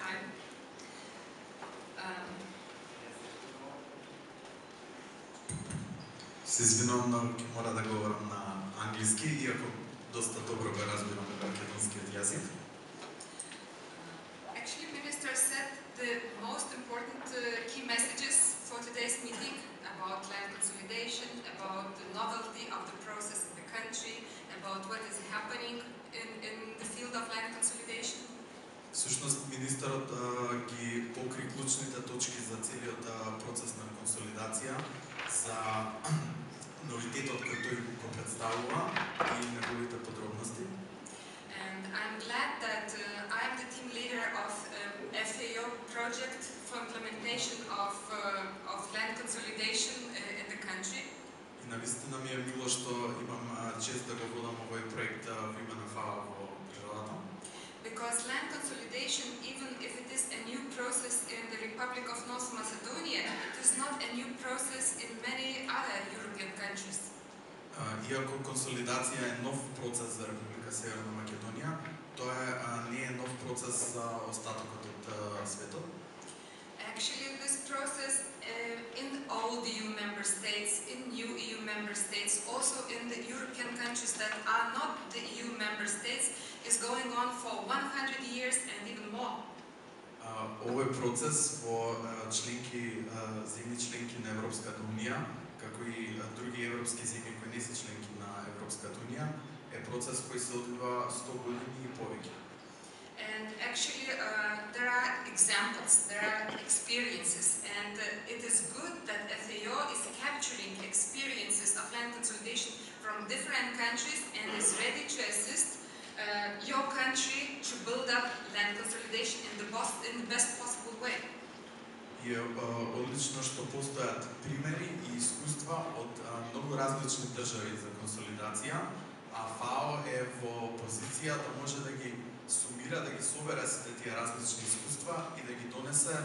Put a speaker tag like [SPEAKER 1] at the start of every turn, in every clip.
[SPEAKER 1] time.
[SPEAKER 2] Се извинувам, но ќе мора да говорам на англиски, иако доста добро го разбирам македонскиот јазик.
[SPEAKER 1] Actually, Minister said the most important key messages for today's meeting about land consolidation, about the novelty of the process in the country, about what is happening in the field of land consolidation.
[SPEAKER 2] Всушност, министерот ги покри клучните точки за целиот процес на консолидација, за новитетот кој тој го представува и неговите подробности.
[SPEAKER 1] And I'm glad that I am the team leader of FAO project for implementation of land consolidation in the country.
[SPEAKER 2] И навистина ми е мило што имам чест да го водам овој проект во име на ФАО во државата.
[SPEAKER 1] Because land consolidation, even if it is a new process in the Republic of North Macedonia, it is not a new process in many other European countries.
[SPEAKER 2] Иако консолидација е нов процес за Република Северна Македонија, тоа не е нов процес за остатокот од светот.
[SPEAKER 1] Actually, this process in all the EU member states, in new EU member states, also in the European countries that are not the EU member states, is going on for 100 years and even more.
[SPEAKER 2] Овој процес во земји членки на Европската унија, како и други европски земји кои не се членки на Европската унија, е процес кој се одвива 100 години и повеќе.
[SPEAKER 1] And actually, there are examples, there are experiences, and it is good that FAO is capturing experiences of land consolidation from different countries and is ready to assist your country to build up land consolidation in the best possible way.
[SPEAKER 2] И е одлично што постојат примери и искуства од многу различни држави за консолидација, а ФАО е во позиција да може да ги сумира, да ги собере сите тие различни искуства и да ги донесе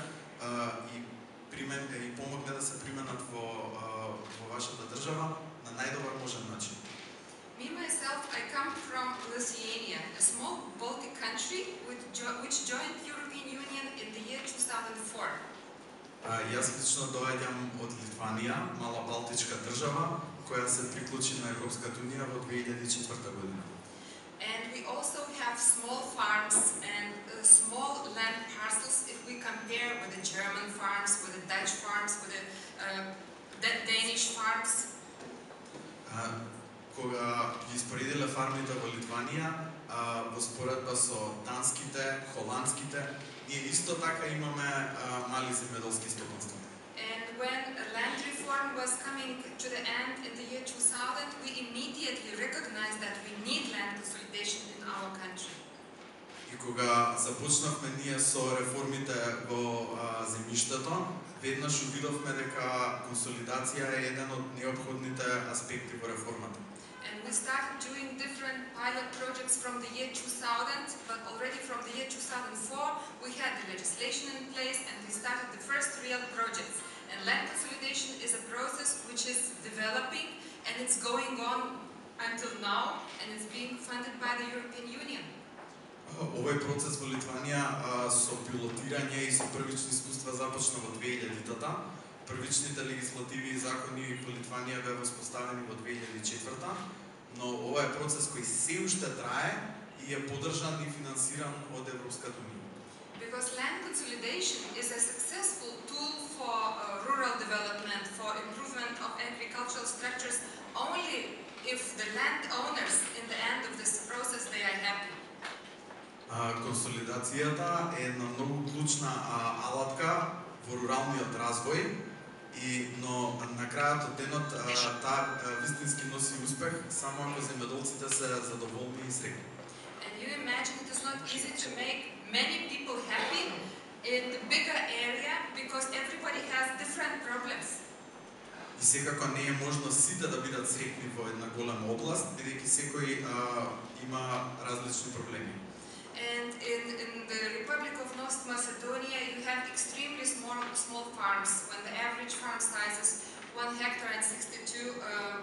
[SPEAKER 2] и помогне да се применат во вашата држава на најдобар можен начин.
[SPEAKER 1] Me myself, I come from Lithuania, a small Baltic country which joined the European Union in the year 2004.
[SPEAKER 2] Јас лично доаѓам од Литванија, мала балтичка држава, која се приклучи на Европската унија во 2004 година.
[SPEAKER 1] And we also have small farms and small land parcels if we compare with the German farms, with the Dutch farms, with the Danish farms.
[SPEAKER 2] Кога ги испоредиле фармите во Литванија, во споредба со данските, холандските, ние исто така имаме мали земјоделски стопанства.
[SPEAKER 1] And when land reform was coming to the end in the year 2000, we immediately recognized that we need land consolidation in our country.
[SPEAKER 2] И кога започнавме ние со реформите во земјиштето, веднаш увидовме дека консолидација е еден од неопходните аспекти во реформата.
[SPEAKER 1] And we started doing different pilot projects from the year 2000, but already from the year 2004 we had the legislation in place and we started the first real projects. And land consolidation is a process which is developing and it's going on until now and it's being funded by the European Union.
[SPEAKER 2] Овој процес во Литванија со пилотирање и со првични искуства започна во 2000-та. Првичните легислативи и закони во Литванија беа воспоставени во 2004-та, но ова е процес кој се уште трае и е поддржан и финансиран од Европската унија.
[SPEAKER 1] Because land consolidation is a successful tool for rural development, for improvement of agricultural structures, only if the landowners in the end of this process they are happy.
[SPEAKER 2] Консолидацијата е една многу клучна алатка во руралниот развој, но на крајот од денот таа вистински носи успех само ако земјоделците се задоволни и среќни.
[SPEAKER 1] And you imagine it is not easy to make many people happy in the bigger area because everybody has different problems.
[SPEAKER 2] И секако не е можно сите да бидат среќни во една голема област, бидејќи секој има различни проблеми.
[SPEAKER 1] And in the Republic of North Macedonia, you have extremely small farms, when the average farm size is 1 hectare and 62,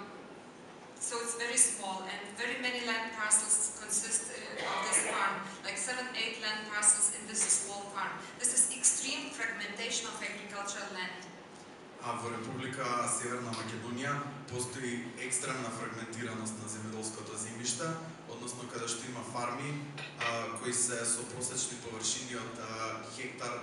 [SPEAKER 1] so it's very small, and very many land parcels consist of this farm, like 7-8 land parcels parcels in this small farm. This is extreme fragmentation of agricultural land.
[SPEAKER 2] А во Република Северна Македонија постои екстремна фрагментираност на земјоделското земјиште, односно каде што има фарми кои се со просечни површини од хектар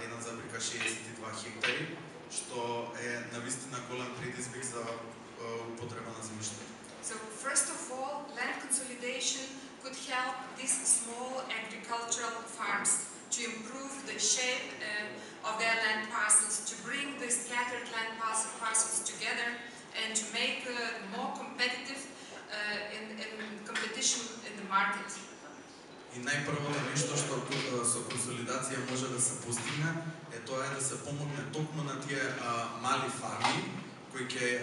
[SPEAKER 2] 1,62 хектари, што е навистина голем предизвик за употреба на земјиштето.
[SPEAKER 1] So first of all, land consolidation could help these small agricultural farms to improve the shape of their land parcels, to bring the scattered land parcels together and to make more competitive in competition in the market.
[SPEAKER 2] И најпрвото нешто што со консолидација може да се постигне е тоа да се помогне токму на тие мали фарми кои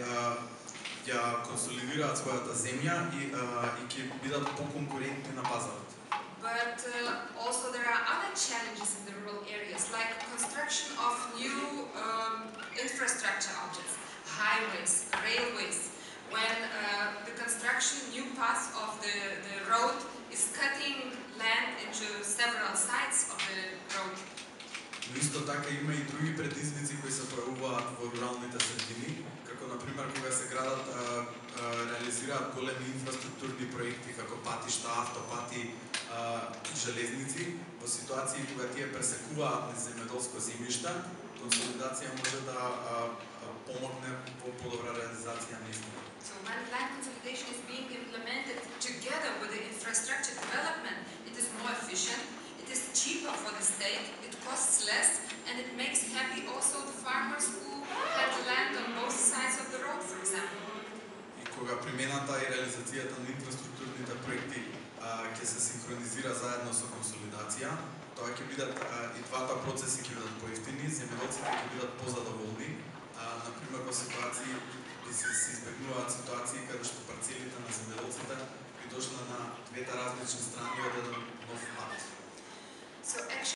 [SPEAKER 2] ќе консолидираат својата земја и ќе бидат поконкурентни на пазарот.
[SPEAKER 1] But also there are other challenges in the rural areas, like construction of new infrastructure objects, highways, railways. When the construction, new path of the road is cutting land into several sides of the road.
[SPEAKER 2] Но исто така има и други предизвици кои се проявуваат во руралните средини, како например кога се градат реализираат големи инфраструктурни проекти како патишта, автопати, железници, во ситуации кога тие пресекуваат земјоделско земјиште, консолидација може да помогне во подобра реализација на истото.
[SPEAKER 1] So when land consolidation is being implemented together with the infrastructure development, it is more efficient, it is cheaper for the state, it costs less, and it makes happy also the farmers who have land on both sides of the road, for example.
[SPEAKER 2] И кога примената и реализацијата на инфраструктурните проекти ќе се синхронизира заедно со консолидација, тоа ќе бидат и двата процеси ќе бидат поевтини, земјоделците ќе бидат позадоволни. Например, во ситуации се избегнуваат ситуации каде што парцелите на земјоделците би дошле на двете различни страни од еден нов пат.
[SPEAKER 1] So actually